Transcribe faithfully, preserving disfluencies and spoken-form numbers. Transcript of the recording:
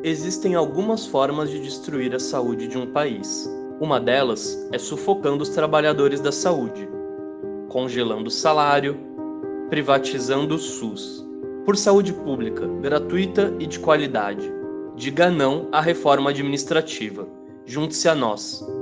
Existem algumas formas de destruir a saúde de um país. Uma delas é sufocando os trabalhadores da saúde, congelando o salário, privatizando o SUS. Por saúde pública, gratuita e de qualidade. Diga não à reforma administrativa. Junte-se a nós.